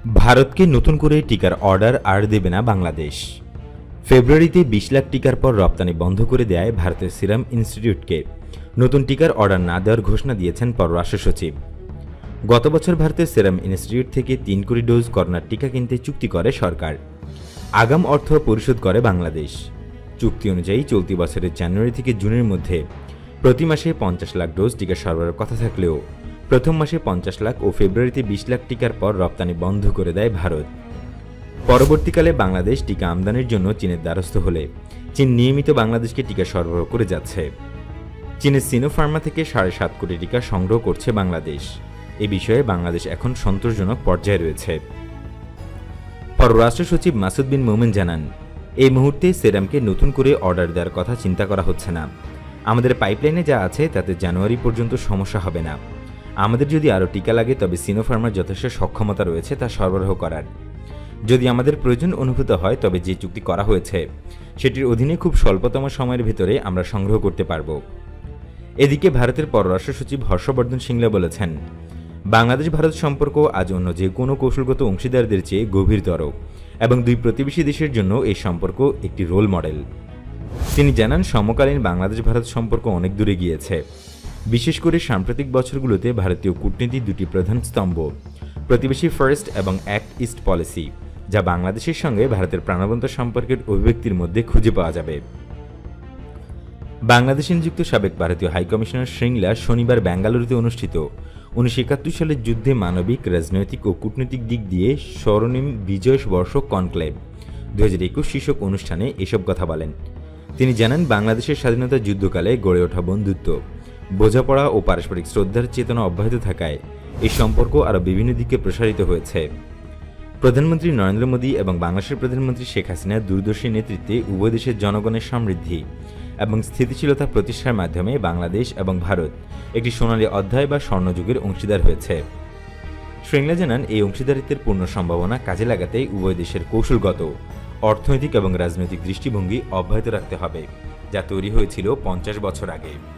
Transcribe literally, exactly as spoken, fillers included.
ভারতকে নতুন করে টিকার অর্ডার আর দেবে না বাংলাদেশ। ফেব্রুয়ারিতে বিশ লাখ টিকার পর রপ্তানি বন্ধ করে দেয় ভারতের সিরাম ইনস্টিটিউটকে নতুন টিকার অর্ডার না দেওয়ার ঘোষণা দিয়েছেন পররাষ্ট্র সচিব। গত বছর ভারতের সিরাম ইনস্টিটিউট থেকে তিন কোটি ডোজ করোনার টিকা কিনতে চুক্তি করে সরকার। আগাম অর্থ পরিশোধ করে বাংলাদেশ। চুক্তি অনুযায়ী চলতি বছরের জানুয়ারি থেকে জুনের মধ্যে প্রতি মাসে পঞ্চাশ লাখ ডোজ টিকা সরবরাহের কথা থাকলেও প্রথম মাসে পঞ্চাশ লাখ ও ফেব্রুয়ারিতে বিশ লাখ টিকার পর রপ্তানি বন্ধ করে দেয় ভারত। পরবর্তীকালে বাংলাদেশ টিকা আমদানির জন্য চীনের দ্বারস্থ হলে চীন নিয়মিত বাংলাদেশকে টিকা সরবরাহ করে যাচ্ছে। চীনের সিনোফার্মা থেকে সাড়ে সাত কোটি টিকা সংগ্রহ করছে বাংলাদেশ। এ বিষয়ে বাংলাদেশ এখন সন্তোষজনক পর্যায়ে রয়েছে। পররাষ্ট্র সচিব মাসুদ বিন মোমেন জানান, এই মুহূর্তে সেরামকে নতুন করে অর্ডার দেওয়ার কথা চিন্তা করা হচ্ছে না। আমাদের পাইপলাইনে যা আছে তাতে জানুয়ারি পর্যন্ত সমস্যা হবে না। আমাদের যদি আরও টিকা লাগে তবে সিনোফার্মার যথেষ্ট সক্ষমতা রয়েছে তা সরবরাহ করার। যদি আমাদের প্রয়োজন অনুভূত হয় তবে যে চুক্তি করা হয়েছে সেটির অধীনে খুব স্বল্পতম সময়ের ভিতরে আমরা সংগ্রহ করতে পারব। এদিকে ভারতের পররাষ্ট্র সচিব হর্ষবর্ধন সিংলা বলেছেন, বাংলাদেশ ভারত সম্পর্ক আজ অন্য যে কোনো কৌশলগত অংশীদারদের চেয়ে গভীরতর এবং দুই প্রতিবেশী দেশের জন্য এই সম্পর্ক একটি রোল মডেল। তিনি জানান, সমকালীন বাংলাদেশ ভারত সম্পর্ক অনেক দূরে গিয়েছে। বিশেষ করে সাম্প্রতিক বছরগুলোতে ভারতীয় কূটনীতি দুটি প্রধান স্তম্ভ, প্রতিবেশী ফার্স্ট এবং অ্যাক্ট ইস্ট পলিসি, যা বাংলাদেশের সঙ্গে ভারতের প্রাণবন্ত সম্পর্কের অভিব্যক্তির মধ্যে খুঁজে পাওয়া যাবে। বাংলাদেশে নিযুক্ত সাবেক ভারতীয় হাইকমিশনার শ্রীংলা শনিবার বেঙ্গালুরুতে অনুষ্ঠিত উনিশশো একাত্তর সালের যুদ্ধে মানবিক, রাজনৈতিক ও কূটনৈতিক দিক দিয়ে স্মরণীয় বিজয় বর্ষ কনক্লেভ দু হাজার একুশ শীর্ষক অনুষ্ঠানে এসব কথা বলেন। তিনি জানান, বাংলাদেশের স্বাধীনতা যুদ্ধকালে গড়ে ওঠা বন্ধুত্ব, বোঝাপড়া ও পারস্পরিক শ্রদ্ধার চেতনা অব্যাহত থাকায় এই সম্পর্ক আরও বিভিন্ন দিকে প্রসারিত হয়েছে। প্রধানমন্ত্রী নরেন্দ্র মোদী এবং বাংলাদেশের প্রধানমন্ত্রী শেখ হাসিনার দূরদর্শী নেতৃত্বে উভয় দেশের জনগণের সমৃদ্ধি এবং স্থিতিশীলতা প্রতিষ্ঠার মাধ্যমে বাংলাদেশ এবং ভারত একটি সোনালী অধ্যায় বা স্বর্ণযুগের অংশীদার হয়েছে। শ্রীংলা জানান, এই অংশীদারিত্বের পূর্ণ সম্ভাবনা কাজে লাগাতে উভয় দেশের কৌশলগত, অর্থনৈতিক এবং রাজনৈতিক দৃষ্টিভঙ্গি অব্যাহত রাখতে হবে, যা তৈরি হয়েছিল পঞ্চাশ বছর আগে।